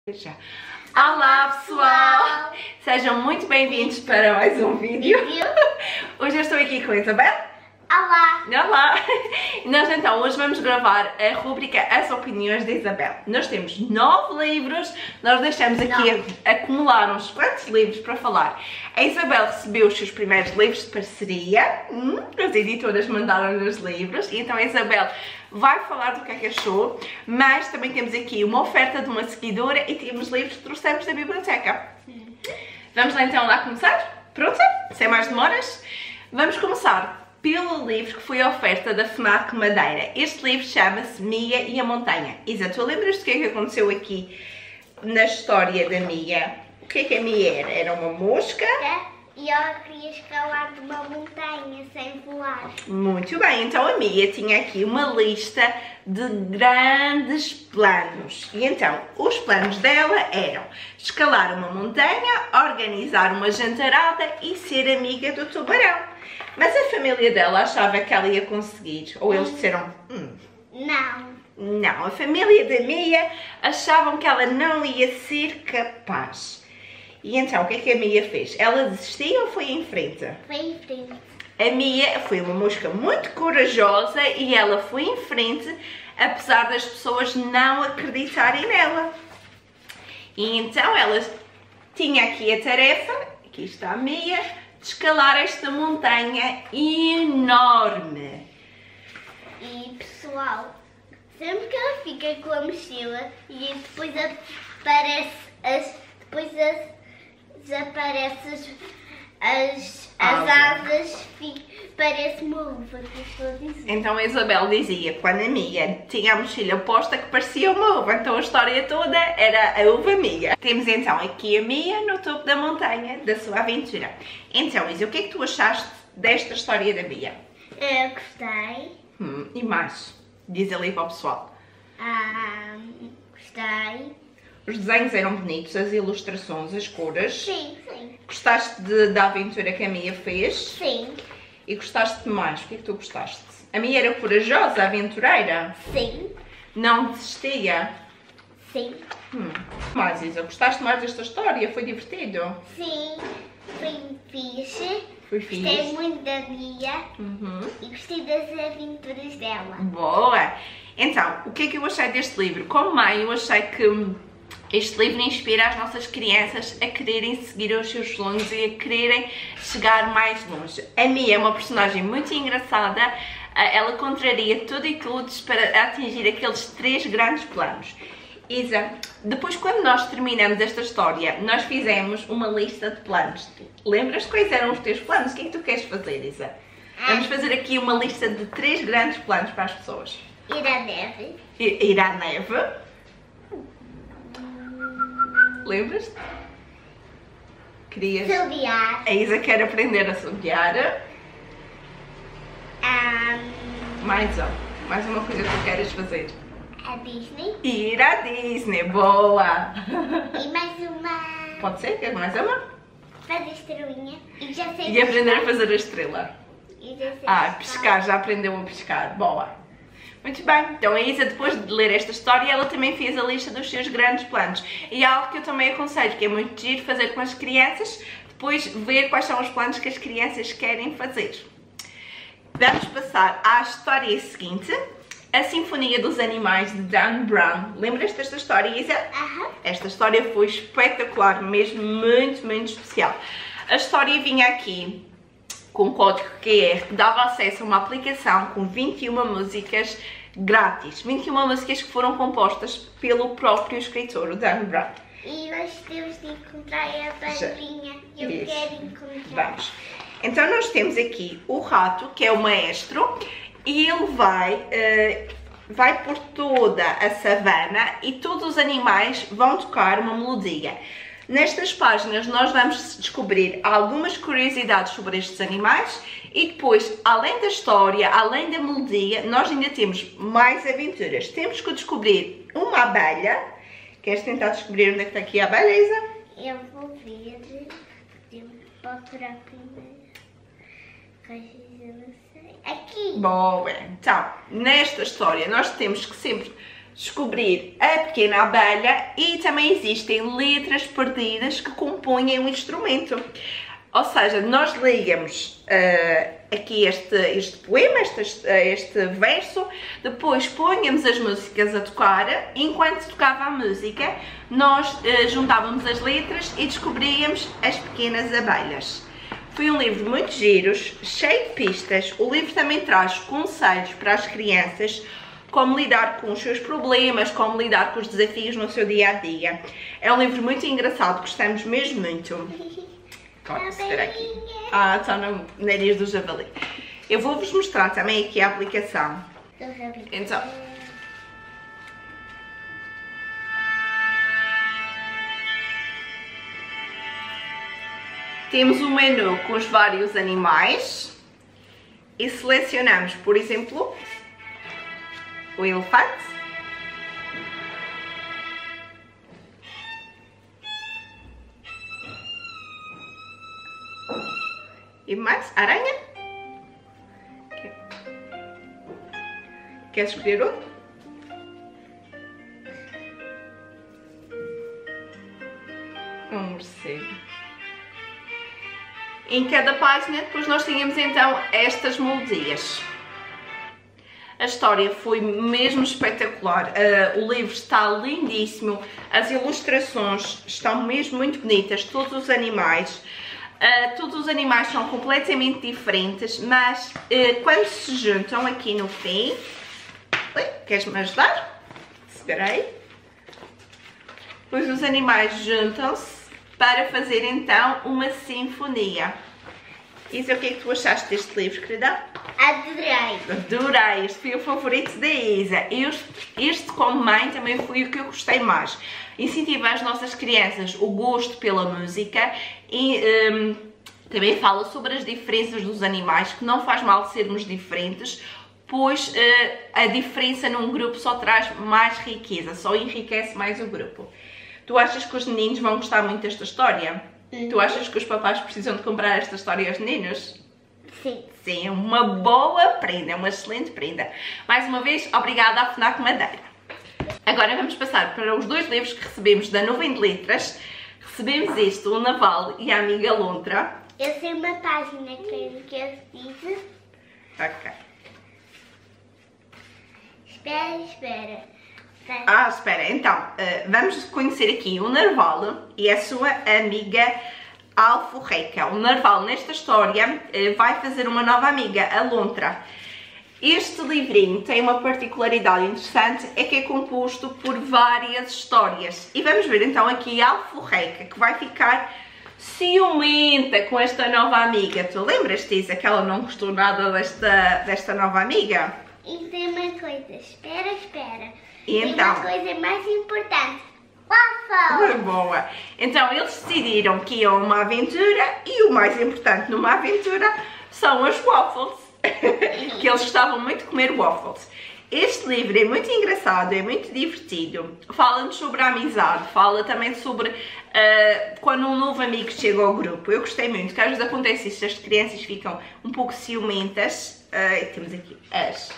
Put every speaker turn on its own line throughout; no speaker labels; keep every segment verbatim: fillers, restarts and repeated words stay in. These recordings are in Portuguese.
Já. Olá pessoal, sejam muito bem-vindos para mais um vídeo. Hoje eu estou aqui com a Isabel.
Olá!
Olá! Nós então hoje vamos gravar a rubrica As Opiniões da Isabel. Nós temos nove livros, nós deixamos aqui nove. acumular uns quantos livros para falar. A Isabel recebeu os seus primeiros livros de parceria, hum, as editoras mandaram-lhe os livros, e então a Isabel vai falar do que é que achou, mas também temos aqui uma oferta de uma seguidora e temos livros que trouxemos da biblioteca. Uhum. Vamos lá então lá começar? Pronta? Sem mais demoras? Vamos começar pelo livro que foi a oferta da FNAC Madeira. Este livro chama-se Mia e a Montanha. Isa, tu lembras do que é que aconteceu aqui na história da Mia? O que é que a Mia era? Era uma mosca?
É. E ela queria escalar de uma montanha sem voar.
Muito bem, então a Mia tinha aqui uma lista de grandes planos. E então, os planos dela eram escalar uma montanha, organizar uma jantarada e ser amiga do tubarão. Mas a família dela achava que ela ia conseguir, ou eles disseram, hum,
não.
Não, a família da Mia achavam que ela não ia ser capaz. E então, o que é que a Mia fez? Ela desistiu ou foi em frente?
Foi em frente.
A Mia foi uma mosca muito corajosa e ela foi em frente, apesar das pessoas não acreditarem nela. E então, ela tinha aqui a tarefa, aqui está a Mia, de escalar esta montanha enorme.
E, pessoal, sempre que ela fica com a mochila e depois aparece as... depois as desaparece as, as, as asas, parece uma uva, que estou a dizer.
Então a Isabel dizia, quando a Mia tinha a mochila posta, que parecia uma uva, então a história toda era a uva Mia. Temos então aqui a Mia no topo da montanha da sua aventura. Então Isa, o que é que tu achaste desta história da Mia?
Eu gostei.
Hum, e mais? Diz ali para o pessoal.
Ah, gostei.
Os desenhos eram bonitos, as ilustrações, as cores.
Sim, sim.
Gostaste de, da aventura que a Mia fez?
Sim.
E gostaste de mais? O que é que tu gostaste? A Mia era corajosa, aventureira?
Sim.
Não desistia?
Sim.
Hum. Mais, Isa, gostaste mais desta história? Foi divertido?
Sim. Foi fixe.
Foi fixe.
Gostei muito da Mia.
Uhum.
E gostei das aventuras dela.
Boa! Então, o que é que eu achei deste livro? Como mãe, eu achei que este livro inspira as nossas crianças a quererem seguir os seus sonhos e a quererem chegar mais longe. A Mia é uma personagem muito engraçada, ela contraria tudo e todos para atingir aqueles três grandes planos. Isa, depois quando nós terminamos esta história, nós fizemos uma lista de planos. Lembras quais eram os teus planos? O que é que tu queres fazer, Isa? Vamos fazer aqui uma lista de três grandes planos para as pessoas.
Ir à neve.
Ir à neve. Lembras-te? Querias?
Assobiar.
A Isa quer aprender a assobiar.
Um,
mais um. Mais uma coisa que tu queres fazer.
A Disney.
Ir à Disney. Boa!
E mais uma.
Pode ser? Quer mais uma?
Fazer estrelinha. E já sei
E aprender a fazer a estrela.
E já sei
Ah, pescar. Já aprendeu a pescar. Boa! Muito bem, então a Isa, depois de ler esta história, ela também fez a lista dos seus grandes planos. E é algo que eu também aconselho, que é muito giro fazer com as crianças, depois ver quais são os planos que as crianças querem fazer. Vamos passar à história seguinte, A Sinfonia dos Animais, de Dan Brown. Lembras-te desta história, Isa?
Aham.
Esta história foi espetacular, mesmo muito, muito especial. A história vinha aqui com um código Q R que dava acesso a uma aplicação com vinte e uma músicas grátis. vinte e uma músicas que foram compostas pelo próprio escritor, o Dan Brown.
E nós temos de encontrar a bandinha. Eu
Isso.
quero encontrar.
Vamos. Então nós temos aqui o rato, que é o maestro, e ele vai, uh, vai por toda a savana e todos os animais vão tocar uma melodia. Nestas páginas nós vamos descobrir algumas curiosidades sobre estes animais e depois, além da história, além da melodia, nós ainda temos mais aventuras. Temos que descobrir uma abelha. Queres tentar descobrir onde é que está aqui a abelha, Isa?
Eu vou ver. Podemos procurar primeiro. Eu não sei. Aqui!
Bom, então, nesta história nós temos que sempre descobrir a pequena abelha e também existem letras perdidas que compõem o instrumento. Ou seja, nós líamos uh, aqui este, este poema, este, este verso, depois ponhamos as músicas a tocar, enquanto tocava a música, nós uh, juntávamos as letras e descobríamos as pequenas abelhas. Foi um livro muito giro, cheio de pistas. O livro também traz conselhos para as crianças, como lidar com os seus problemas, como lidar com os desafios no seu dia a dia. É um livro muito engraçado, gostamos mesmo muito. Pode ser aqui. Ah, está no nariz do javali. Eu vou-vos mostrar também aqui a aplicação. Então. Temos um menu com os vários animais e selecionamos, por exemplo, o elefante. E mais? Aranha? Queres escolher outro? Um morcego. Em cada página depois nós tínhamos então estas melodias. A história foi mesmo espetacular, uh, o livro está lindíssimo, as ilustrações estão mesmo muito bonitas, todos os animais. Uh, todos os animais são completamente diferentes, mas uh, quando se juntam aqui no fim... Oi, queres-me ajudar? Segura aí. Pois os animais juntam-se para fazer então uma sinfonia. Isa, o que é que tu achaste deste livro, querida?
Adorei.
Adorei, este foi o favorito da Isa. Este, este, como mãe, também foi o que eu gostei mais. Incentiva as nossas crianças o gosto pela música e um, também fala sobre as diferenças dos animais, que não faz mal sermos diferentes, pois uh, a diferença num grupo só traz mais riqueza, só enriquece mais o grupo. Tu achas que os meninos vão gostar muito desta história? Uhum. Tu achas que os papás precisam de comprar esta história aos meninos?
Sim.
Sim, é uma boa prenda, é uma excelente prenda. Mais uma vez, obrigada à FNAC Madeira. Agora vamos passar para os dois livros que recebemos da Nuvem de Letras. Recebemos este, o Naval e a Amiga Lontra.
Eu sei uma página que, que eu diz.
Ok.
Espera, espera. espera.
Ah, espera, então, uh, vamos conhecer aqui o Narval e a sua amiga Alforreca. O Narval, nesta história, uh, vai fazer uma nova amiga, a Lontra. Este livrinho tem uma particularidade interessante, é que é composto por várias histórias. E vamos ver então aqui a Alforreca, que vai ficar ciumenta com esta nova amiga. Tu lembras-te, Isa, que ela não gostou nada desta, desta nova amiga?
E tem uma coisa, espera, espera.
E
tem
então?
uma coisa mais importante. Waffle!
Boa! Então eles decidiram que iam a uma aventura e o mais importante numa aventura são as waffles. Que eles gostavam muito de comer waffles. Este livro é muito engraçado, é muito divertido. Fala-nos sobre a amizade, fala também sobre uh, quando um novo amigo chega ao grupo. Eu gostei muito, que às vezes acontece isso, as crianças ficam um pouco ciumentas. Uh, e temos aqui as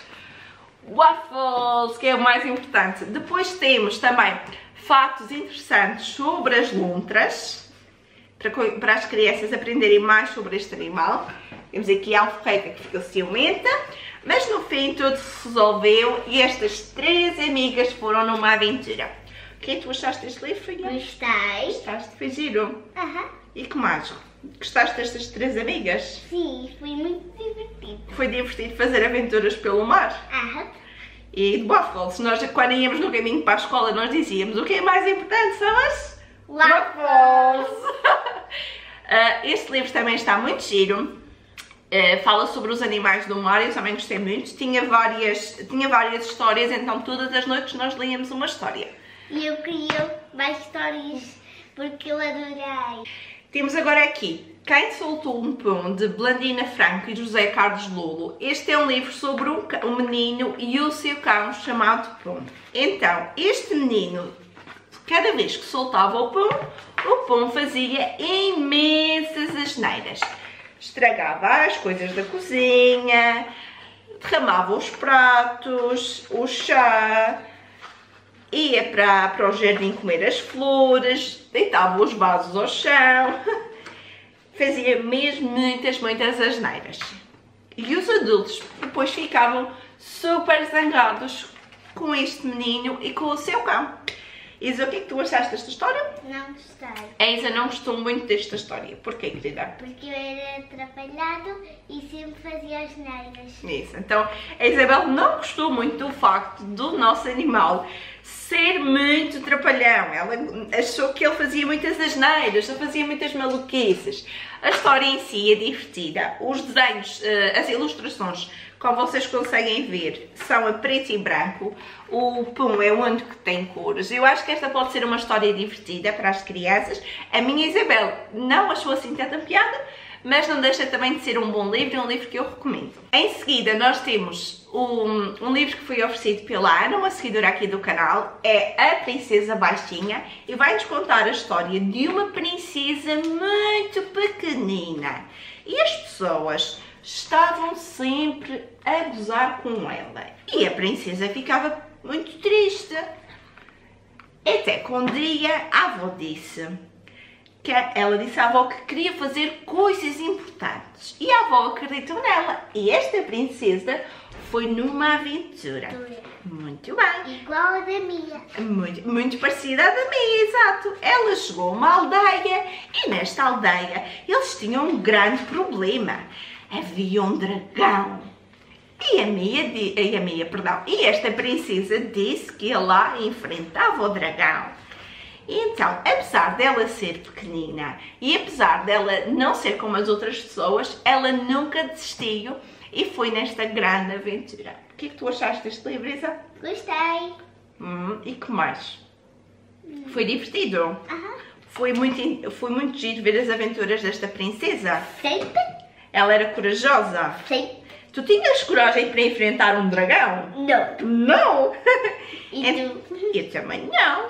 waffles, que é o mais importante. Depois temos também fatos interessantes sobre as lontras, para, para as crianças aprenderem mais sobre este animal. Temos aqui a Alforreca que ficou ciumenta, mas no fim tudo se resolveu e estas três amigas foram numa aventura. O que é que tu achaste deste livro, filha?
Gostei.
Gostaste? Foi giro?
Aham.
E que mais? Gostaste destas três amigas?
Sim, foi muito divertido.
Foi divertido fazer aventuras pelo mar?
Aham.
E de waffles. Nós, quando íamos no caminho para a escola, nós dizíamos o que é mais importante são as waffles. uh, este livro também está muito giro. Uh, fala sobre os animais do mar, eu também gostei muito. Tinha várias, tinha várias histórias, então todas as noites nós líamos uma história.
E eu queria mais histórias porque eu adorei.
Temos agora aqui Quem Soltou um Pão, de Blandina Franco e José Carlos Lolo. Este é um livro sobre um, um menino e o seu cão chamado Pão. Então, este menino, cada vez que soltava o pão, o pão fazia imensas asneiras. Estragava as coisas da cozinha, derramava os pratos, o chá, ia para, para o jardim comer as flores, deitava os vasos ao chão, fazia mesmo muitas, muitas asneiras. E os adultos depois ficavam super zangados com este menino e com o seu cão. Isa, o que é que tu achaste desta história?
Não gostei.
A Isa não gostou muito desta história. Porquê, querida?
Porque eu era atrapalhado e sempre fazia as neiras.
Isso, então a Isabel não gostou muito do facto do nosso animal ser muito trapalhão. Ela achou que ele fazia muitas asneiras, só fazia muitas maluquices. A história em si é divertida. Os desenhos, as ilustrações, como vocês conseguem ver, são a preto e branco. O pão é o único que tem cores. Eu acho que esta pode ser uma história divertida para as crianças. A minha Isabel não achou assim tanta piada, mas não deixa também de ser um bom livro e um livro que eu recomendo. Em seguida nós temos um, um livro que foi oferecido pela Ana, uma seguidora aqui do canal, é A Princesa Baixinha, e vai-nos contar a história de uma princesa muito pequenina. E as pessoas estavam sempre a gozar com ela. E a princesa ficava muito triste. Até que um dia a avó disse que ela disse à avó que queria fazer coisas importantes. E a avó acreditou nela. E esta princesa foi numa aventura. Muito bem.
Igual a da minha.
Muito, muito parecida à da minha, exato. Ela chegou a uma aldeia e nesta aldeia eles tinham um grande problema. Havia um dragão. E a Mia, e a Mia, perdão, e esta princesa disse que ia lá e enfrentava o dragão. E então, apesar dela ser pequenina e apesar dela não ser como as outras pessoas, ela nunca desistiu e foi nesta grande aventura. O que é que tu achaste deste livro, Isa?
Gostei.
Hum, e que mais? Hum. Foi divertido?
Aham.
Foi muito, foi muito giro ver as aventuras desta princesa?
Sempre.
Ela era corajosa?
Sim.
Tu tinhas coragem para enfrentar um dragão?
Não.
Não!
E tu?
Eu também não.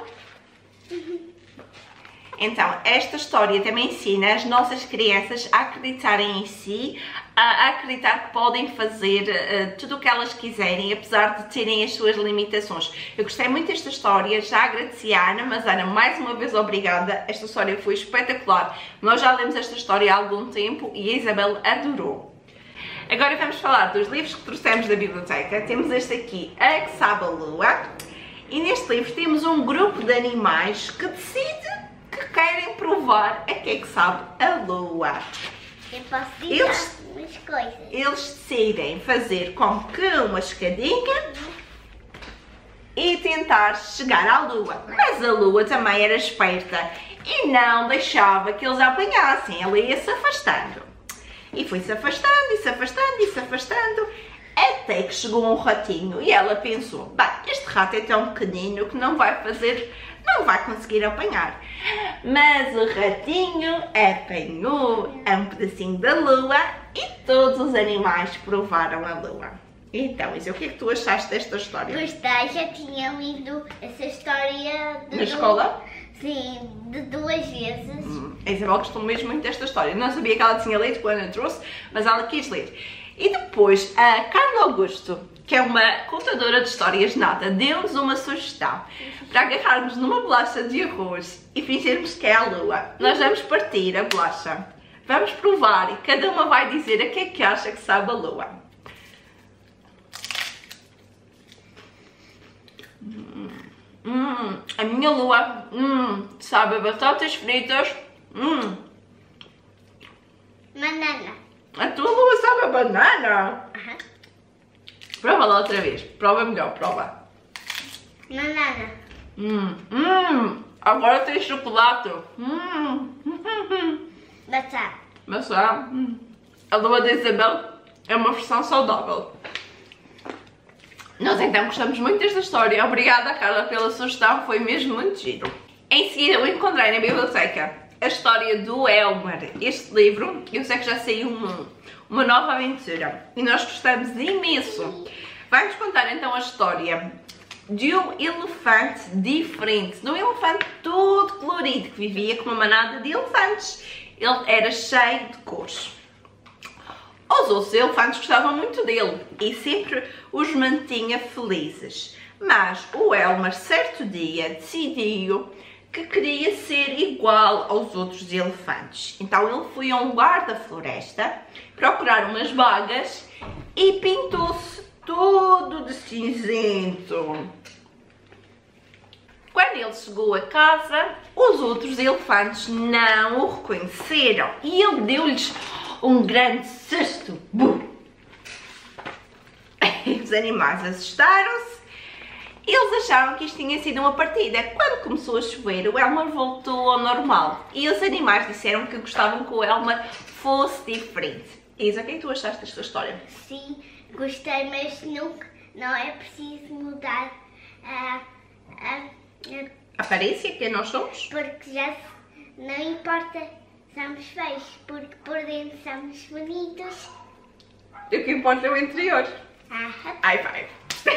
Então, esta história também ensina as nossas crianças a acreditarem em si, a acreditar que podem fazer uh, tudo o que elas quiserem, apesar de terem as suas limitações. Eu gostei muito desta história, já agradeci à Ana, mas Ana, mais uma vez obrigada, esta história foi espetacular. Nós já lemos esta história há algum tempo e a Isabel adorou. Agora vamos falar dos livros que trouxemos da biblioteca. Temos este aqui, A Que Sabe a Lua, e neste livro temos um grupo de animais que decide que querem provar a que é que sabe a lua.
Eu posso dizer
Eles,
umas coisas.
Eles decidem fazer com que uma escadinha e tentar chegar à lua. Mas a lua também era esperta e não deixava que eles a apanhassem. Ela ia se afastando. E foi se afastando, e se afastando, e se afastando, até que chegou um ratinho e ela pensou, bem, este rato é tão pequenino que não vai fazer, não vai conseguir apanhar. Mas o ratinho apanhou um pedacinho da lua e todos os animais provaram a lua. Então, Isa, o que é que tu achaste desta história?
Gostei, já tinha lido essa história de
Na escola?
Sim, de duas vezes.
Hum, a Isabel gostou mesmo muito desta história. Não sabia que ela tinha lido quando a trouxe, mas ela quis ler. E depois, a Carla Augusto, que é uma contadora de histórias nata, deu-nos uma sugestão para agarrarmos numa bolacha de arroz e fingirmos que é a lua. Nós vamos partir a bolacha, vamos provar e cada uma vai dizer a que é que acha que sabe a lua. Hum, hum, a minha lua hum, sabe a batatas fritas. Hum.
Banana.
A tua lua sabe a banana?
Aham.
Prova lá outra vez. Prova melhor, prova.
Banana.
Hum, hum. Agora tem chocolate. Hum.
Maçã.
Maçã. Hum. A lua da Isabel é uma versão saudável. Nós então gostamos muito desta história. Obrigada, Carla, pela sugestão. Foi mesmo muito giro. Em seguida eu encontrei na biblioteca a história do Elmer. Este livro, eu sei que já saiu uma, uma nova aventura e nós gostamos imenso. Vai-nos contar então a história de um elefante diferente, de um elefante todo colorido que vivia com uma manada de elefantes. Ele era cheio de cores. Os outros elefantes gostavam muito dele e sempre os mantinha felizes. Mas o Elmer, certo dia, decidiu que queria ser igual aos outros elefantes. Então ele foi a um lugar da floresta procurar umas bagas e pintou-se todo de cinzento. Quando ele chegou a casa, os outros elefantes não o reconheceram e ele deu-lhes um grande susto. Bum! Os animais assustaram-se. Eles acharam que isto tinha sido uma partida. Quando começou a chover, o Elmer voltou ao normal. E os animais disseram que gostavam que o Elmer fosse diferente. Isa, o que é que tu achaste desta história?
Sim, gostei, mas nunca, não é preciso mudar a, a, a
aparência, quem nós somos?
Porque já não importa, somos feios, porque por dentro somos bonitos.
E o que importa é o interior.
Ah,
High five.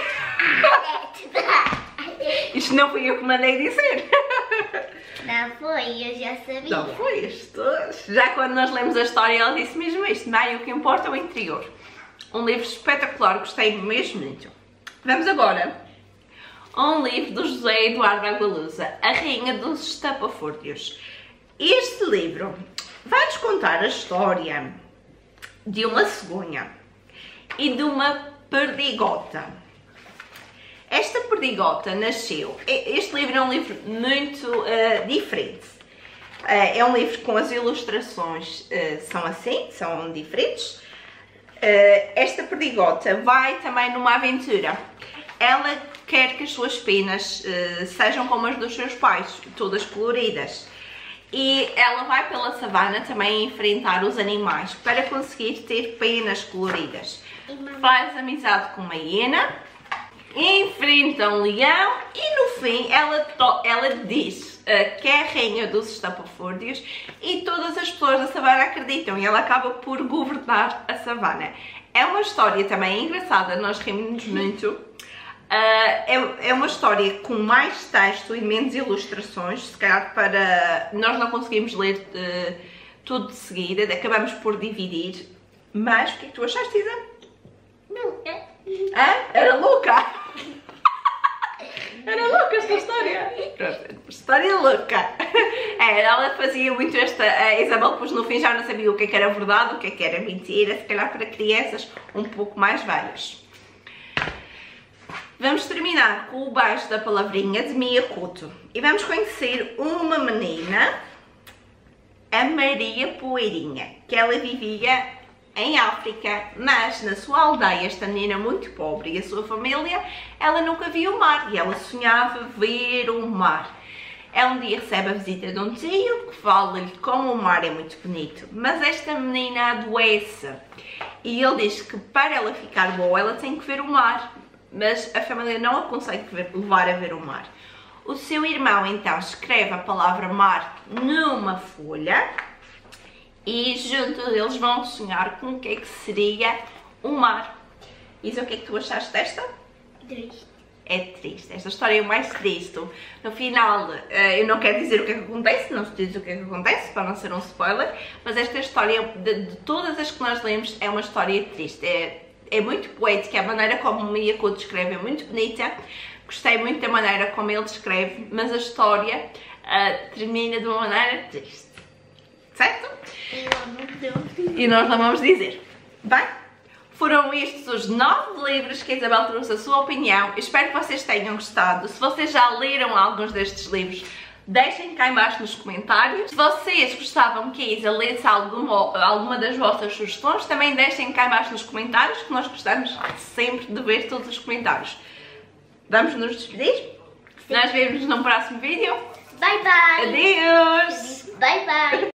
Isto não fui eu que mandei dizer.
Não foi, eu já sabia.
Não foi isto. Já quando nós lemos a história, ela disse mesmo isto. Bem, o que importa é o interior. Um livro espetacular, gostei mesmo muito. Vamos agora a um livro do José Eduardo Agualusa, A Rainha dos Estapafúrdios. Este livro vai-nos contar a história de uma cegonha e de uma perdigota. Esta perdigota nasceu... Este livro é um livro muito uh, diferente. Uh, é um livro com as ilustrações uh, são assim, são diferentes. Uh, esta perdigota vai também numa aventura. Ela quer que as suas penas uh, sejam como as dos seus pais, todas coloridas. E ela vai pela savana também enfrentar os animais para conseguir ter penas coloridas. Faz amizade com uma hiena, enfrenta um leão e no fim ela, ela diz uh, que é a rainha dos estapafúrdios e todas as pessoas da savana acreditam e ela acaba por governar a savana. É uma história também engraçada, nós rimos muito. Uh, é, é uma história com mais texto e menos ilustrações, se calhar para... Nós não conseguimos ler uh, tudo de seguida, acabamos por dividir. Mas o que é que tu achaste, Isa?
Não, é...
Hã? Era louca! Era louca esta história! Pronto, história louca! É, ela fazia muito esta... A Isabel depois no fim já não sabia o que é que era verdade, o que é que era mentira, se calhar para crianças um pouco mais velhas. Vamos terminar com o beijo da palavrinha de Mia Couto. E vamos conhecer uma menina, a Maria Poeirinha, que ela vivia em África, mas na sua aldeia, esta menina muito pobre e a sua família, ela nunca viu o mar e ela sonhava ver o mar. Ela um dia recebe a visita de um tio que fala-lhe como o mar é muito bonito, mas esta menina adoece e ele diz que para ela ficar boa ela tem que ver o mar, mas a família não a consegue levar a ver o mar. O seu irmão então escreve a palavra mar numa folha e junto deles vão sonhar com o que é que seria o mar. Isa, o que é que tu achaste desta?
Triste.
É triste. Esta história é mais triste. No final, eu não quero dizer o que é que acontece, não se diz o que é que acontece, para não ser um spoiler, mas esta história, de, de todas as que nós lemos, é uma história triste. É, é muito poética, a maneira como o Mia Couto escreve é muito bonita. Gostei muito da maneira como ele escreve, mas a história uh, termina de uma maneira triste. Certo? E nós não vamos dizer. Bem, foram estes os nove livros que a Isabel trouxe a sua opinião. Espero que vocês tenham gostado. Se vocês já leram alguns destes livros, deixem cá em baixo nos comentários. Se vocês gostavam que a Isa lesse alguma, alguma das vossas sugestões, também deixem cá em baixo nos comentários, que nós gostamos sempre de ver todos os comentários. Vamos nos despedir? Sim. Nós vemos no próximo vídeo.
Bye bye!
Adeus!
Bye bye!